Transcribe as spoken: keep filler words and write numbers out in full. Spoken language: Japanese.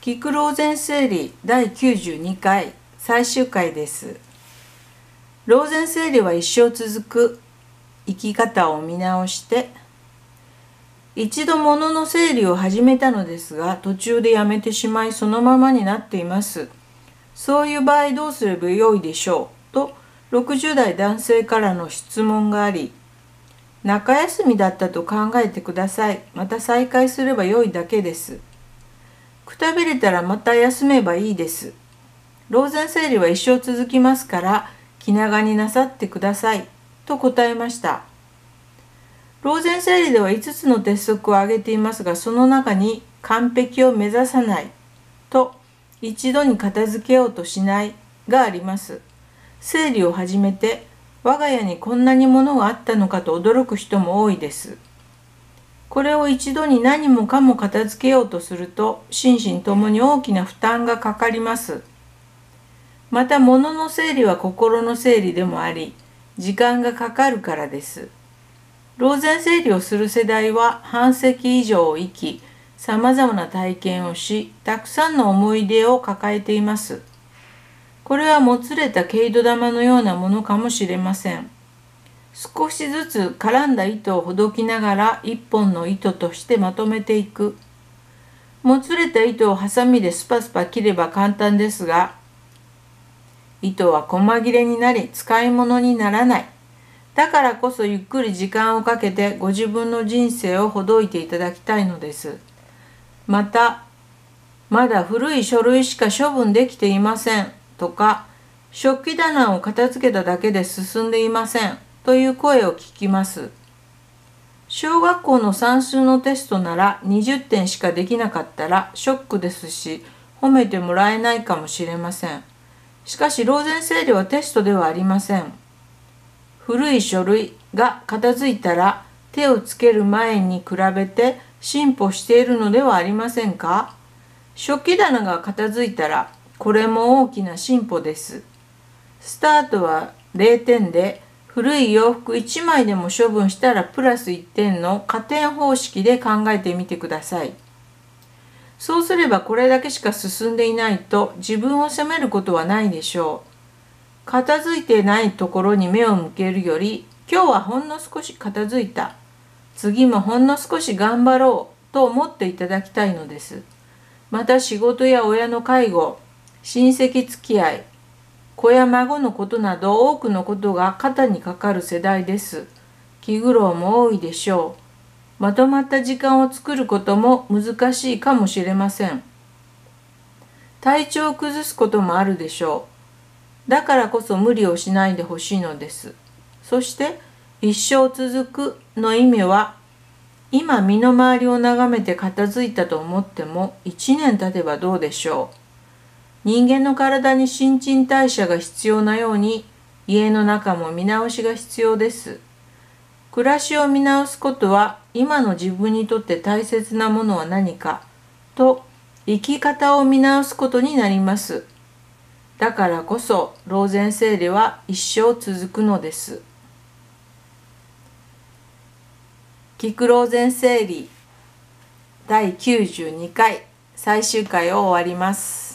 聞く老前整理だいきゅうじゅうにかい最終回です。老前整理は一生続く生き方を見直して、一度物の整理を始めたのですが、途中でやめてしまいそのままになっています。そういう場合どうすればよいでしょうとろくじゅうだい男性からの質問があり、中休みだったと考えてください。また再開すればよいだけです。くたびれたらまた休めばいいです。老前整理は一生続きますから気長になさってくださいと答えました。老前整理ではいつつの鉄則を挙げていますが、その中に完璧を目指さないと一度に片付けようとしないがあります。整理を始めて我が家にこんなに物があったのかと驚く人も多いです。これを一度に何もかも片付けようとすると心身ともに大きな負担がかかります。また物の整理は心の整理でもあり、時間がかかるからです。老前整理をする世代は半世紀以上を生き、さまざまな体験をし、たくさんの思い出を抱えています。これはもつれた毛糸玉のようなものかもしれません。少しずつ絡んだ糸をほどきながら一本の糸としてまとめていく。もつれた糸をハサミでスパスパ切れば簡単ですが、糸は細切れになり使い物にならない。だからこそゆっくり時間をかけてご自分の人生をほどいていただきたいのです。また、まだ古い書類しか処分できていませんとか、食器棚を片付けただけで進んでいませんという声を聞きます。小学校の算数のテストならにじゅってんしかできなかったらショックですし、褒めてもらえないかもしれません。しかし老前整理はテストではありません。古い書類が片付いたら手をつける前に比べて進歩しているのではありませんか？食器棚が片付いたらこれも大きな進歩です。スタートはれいてんで、古い洋服いちまいでも処分したらプラスいってんの加点方式で考えてみてください。そうすればこれだけしか進んでいないと自分を責めることはないでしょう。片付いてないところに目を向けるより、今日はほんの少し片付いた。次もほんの少し頑張ろうと思っていただきたいのです。また仕事や親の介護、親戚付き合い、子や孫のことなど多くのことが肩にかかる世代です。気苦労も多いでしょう。まとまった時間を作ることも難しいかもしれません。体調を崩すこともあるでしょう。だからこそ無理をしないでほしいのです。そして一生続くの意味は、今身の回りを眺めて片付いたと思ってもいちねん経てばどうでしょう。人間の体に新陳代謝が必要なように、家の中も見直しが必要です。暮らしを見直すことは、今の自分にとって大切なものは何かと生き方を見直すことになります。だからこそ老前整理は一生続くのです。聞く老前整理だいきゅうじゅうにかい最終回を終わります。